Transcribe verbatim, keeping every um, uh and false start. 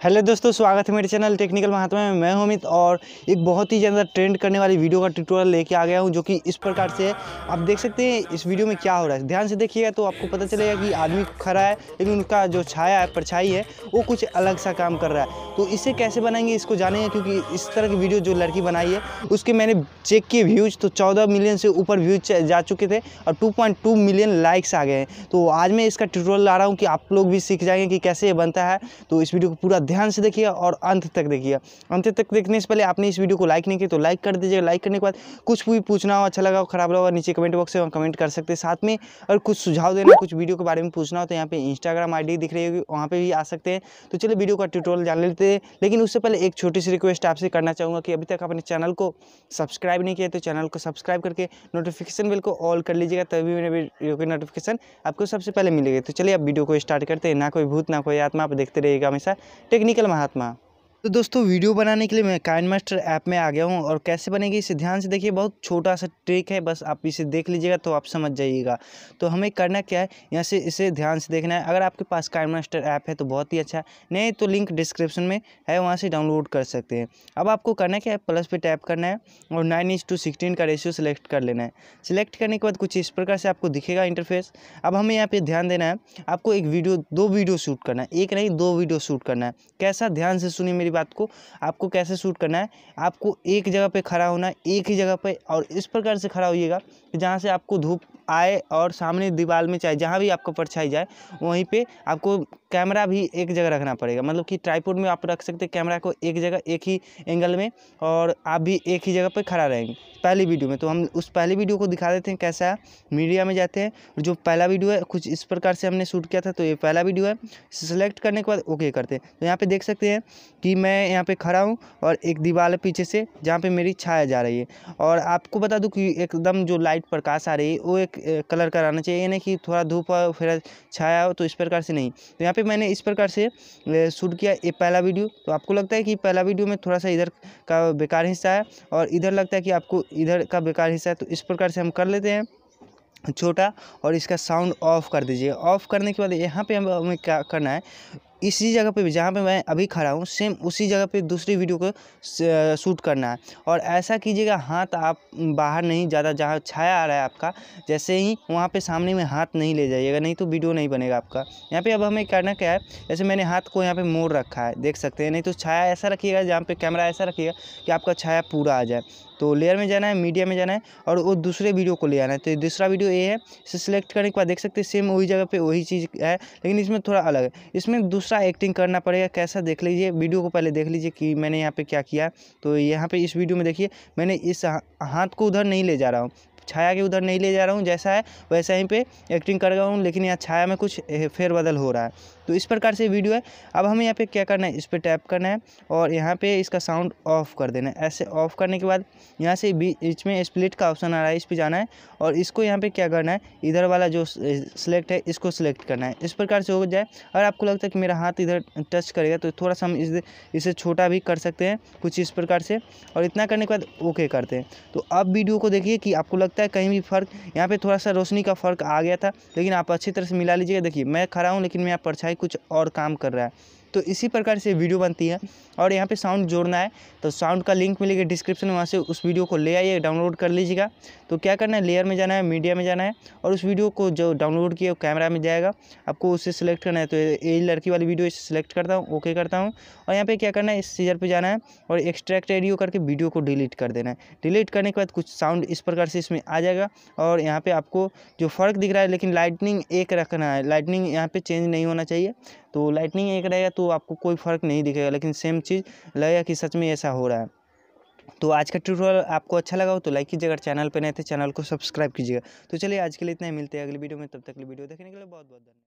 Hello दोस्तों, स्वागत है मेरे चैनल टेक्निकल महात्मा में। मैं हूं अमित और एक बहुत ही ज़्यादा ट्रेंड करने वाली वीडियो का ट्यूटोरियल लेके आ गया हूं, जो कि इस प्रकार से है। आप देख सकते हैं इस वीडियो में क्या हो रहा है। ध्यान से देखिएगा तो आपको पता चलेगा कि आदमी खड़ा है, लेकिन उनका जो छाया है, परछाई है, वो कुछ अलग सा काम कर रहा है। तो इसे कैसे बनाएंगे इसको जानेंगे, क्योंकि इस तरह की वीडियो जो लड़की बनाई है उसके मैंने चेक किए व्यूज़, तो चौदह मिलियन से ऊपर व्यूज जा चुके थे और two point two million likes आ गए हैं। तो आज मैं इसका ट्यूटोरियल ला रहा हूँ कि आप लोग भी सीख जाएंगे कि कैसे ये बनता है। तो इस वीडियो को पूरा ध्यान से देखिए और अंत तक देखिए। अंत तक देखने से पहले आपने इस वीडियो को लाइक नहीं किया तो लाइक कर दीजिएगा। लाइक करने के बाद कुछ भी पूछना हो, अच्छा लगा हो, खराब लगा हो, नीचे कमेंट बॉक्स में कमेंट कर सकते हैं। साथ में और कुछ सुझाव देना, कुछ वीडियो के बारे में पूछना हो तो यहाँ पे इंस्टाग्राम आईडी दिख रही होगी, वहाँ पे भी आ सकते हैं। तो चलिए वीडियो का ट्यूटोरियल जान लेते हैं। लेकिन उससे पहले एक छोटी सी रिक्वेस्ट आपसे करना चाहूँगा कि अभी तक अपने चैनल को सब्सक्राइब नहीं किया तो चैनल को सब्सक्राइब करके नोटिफिकेशन बिल को ऑल कर लीजिएगा, तभी मेरे वीडियो की नोटिफिकेशन आपको सबसे पहले मिलेगी। तो चलिए अब वीडियो को स्टार्ट करते हैं। ना कोई भूत ना कोई आत्मा, आप देखते रहिएगा हमेशा टेक्निकल महात्मा। तो दोस्तों, वीडियो बनाने के लिए मैं काइनमास्टर ऐप में आ गया हूं और कैसे बनेगी इसे ध्यान से देखिए। बहुत छोटा सा ट्रिक है, बस आप इसे देख लीजिएगा तो आप समझ जाइएगा। तो हमें करना क्या है, यहाँ से इसे ध्यान से देखना है। अगर आपके पास काइनमास्टर ऐप है तो बहुत ही अच्छा है, नहीं तो लिंक डिस्क्रिप्शन में है, वहाँ से डाउनलोड कर सकते हैं। अब आपको करना क्या है, प्लस पे टैप करना है और नाइन इज टू सिक्सटीन का रेशियो सेलेक्ट कर लेना है। सिलेक्ट करने के बाद कुछ इस प्रकार से आपको दिखेगा इंटरफेस। अब हमें यहाँ पे ध्यान देना है, आपको एक वीडियो दो वीडियो शूट करना है, एक नहीं दो वीडियो शूट करना है। कैसा, ध्यान से सुनिए मेरी बात को। आपको कैसे शूट करना है, आपको एक जगह पे खड़ा होना है, एक ही जगह पे, और इस प्रकार से खड़ा होइएगा कि जहाँ से आपको धूप आए और सामने दीवार में चाहे जहाँ भी आपको परछाई जाए वहीं पे आपको कैमरा भी एक जगह रखना पड़ेगा। मतलब कि ट्राइपॉड में आप रख सकते हैं कैमरा को एक जगह, एक ही एंगल में, और आप भी एक ही जगह पे खड़ा रहेंगे पहली वीडियो में। तो हम उस पहली वीडियो को दिखा देते हैं कैसा है। मीडिया में जाते हैं, जो पहला वीडियो है कुछ इस प्रकार से हमने शूट किया था, तो ये पहला वीडियो है। सेलेक्ट करने के बाद ओके करते हैं। तो यहाँ पे देख सकते हैं कि मैं यहाँ पे खड़ा हूँ और एक दीवार है पीछे से जहाँ पे मेरी छाया जा रही है। और आपको बता दूँ कि एकदम जो लाइट प्रकाश आ रही है वो एक कलर का आना चाहिए, ये नहीं कि थोड़ा धूप हो फिर छाया हो, तो इस प्रकार से नहीं। तो यहाँ पे मैंने इस प्रकार से शूट किया ये पहला वीडियो। तो आपको लगता है कि पहला वीडियो में थोड़ा सा इधर का बेकार हिस्सा है और इधर लगता है कि आपको इधर का बेकार हिस्सा है, तो इस प्रकार से हम कर लेते हैं छोटा। और इसका साउंड ऑफ कर दीजिए। ऑफ करने के बाद यहाँ पे हमें क्या करना है, इसी जगह पे भी जहाँ पे मैं अभी खड़ा हूँ सेम उसी जगह पे दूसरी वीडियो को शूट करना है। और ऐसा कीजिएगा, हाथ आप बाहर नहीं, ज़्यादा जहाँ छाया आ रहा है आपका, जैसे ही वहाँ पे सामने में हाथ नहीं ले जाइएगा, नहीं तो वीडियो नहीं बनेगा आपका। यहाँ पे अब हमें करना क्या है, जैसे मैंने हाथ को यहाँ पे मोड़ रखा है, देख सकते हैं। नहीं तो छाया ऐसा रखिएगा, जहाँ पे कैमरा ऐसा रखिएगा कि आपका छाया पूरा आ जाए। तो लेयर में जाना है, मीडिया में जाना है और वो दूसरे वीडियो को ले आना है। तो दूसरा वीडियो ये है, इसे सिलेक्ट करने के बाद देख सकते हैं सेम वही जगह पे वही चीज़ है, लेकिन इसमें थोड़ा अलग है। इसमें दूसरा एक्टिंग करना पड़ेगा। कैसा, देख लीजिए वीडियो को, पहले देख लीजिए कि मैंने यहाँ पे क्या किया। तो यहाँ पे इस वीडियो में देखिए, मैंने इस हाथ को उधर नहीं ले जा रहा हूँ, छाया के उधर नहीं ले जा रहा हूँ, जैसा है वैसा ही पे एक्टिंग कर रहा हूँ, लेकिन यहाँ छाया में कुछ फेरबदल हो रहा है। तो इस प्रकार से वीडियो है। अब हमें यहाँ पे क्या करना है, इस पर टैप करना है और यहाँ पे इसका साउंड ऑफ कर देना है। ऐसे ऑफ करने के बाद यहाँ से बीच में स्प्लिट का ऑप्शन आ रहा है, इस पर जाना है और इसको यहाँ पे क्या करना है, इधर वाला जो सिलेक्ट है इसको सिलेक्ट करना है। इस प्रकार से हो जाए। अगर आपको लगता है कि मेरा हाथ इधर टच करेगा तो थोड़ा सा हम इस इसे छोटा भी कर सकते हैं कुछ इस प्रकार से, और इतना करने के बाद ओके करते हैं। तो अब वीडियो को देखिए कि आपको लगता है कहीं भी फ़र्क, यहाँ पे थोड़ा सा रोशनी का फ़र्क आ गया था, लेकिन आप अच्छी तरह से मिला लीजिएगा। देखिए मैं खड़ा हूँ लेकिन मेरा परछाई कुछ और काम कर रहा है। तो इसी प्रकार से वीडियो बनती है। और यहाँ पे साउंड जोड़ना है तो साउंड का लिंक मिलेगा डिस्क्रिप्शन में, वहाँ से उस वीडियो को ले आइए, डाउनलोड कर लीजिएगा। तो क्या करना है, लेयर में जाना है, मीडिया में जाना है और उस वीडियो को जो डाउनलोड किया वो कैमरा में जाएगा, आपको उसे सिलेक्ट करना है। तो ये लड़की वाली वीडियो इसे सिलेक्ट करता हूँ, ओके करता हूँ। और यहाँ पे क्या करना है, इस सीजर पे जाना है और एक्सट्रैक्ट एडियो करके वीडियो को डिलीट कर देना है। डिलीट करने के बाद कुछ साउंड इस प्रकार से इसमें आ जाएगा। और यहाँ पे आपको जो फ़र्क दिख रहा है, लेकिन लाइटनिंग एक रखना है, लाइटनिंग यहाँ पे चेंज नहीं होना चाहिए। तो लाइटनिंग एक रहेगा तो आपको कोई फ़र्क नहीं दिखेगा, लेकिन सेम चीज़ लगेगा कि सच में ऐसा हो रहा है। तो आज का ट्यूटोरियल आपको अच्छा लगा हो तो लाइक कीजिएगा, चैनल पे नए थे चैनल को सब्सक्राइब कीजिएगा। तो चलिए आज के लिए इतना ही, मिलते हैं अगली वीडियो में, तब तक के लिए वीडियो देखने के लिए बहुत बहुत धन्यवाद।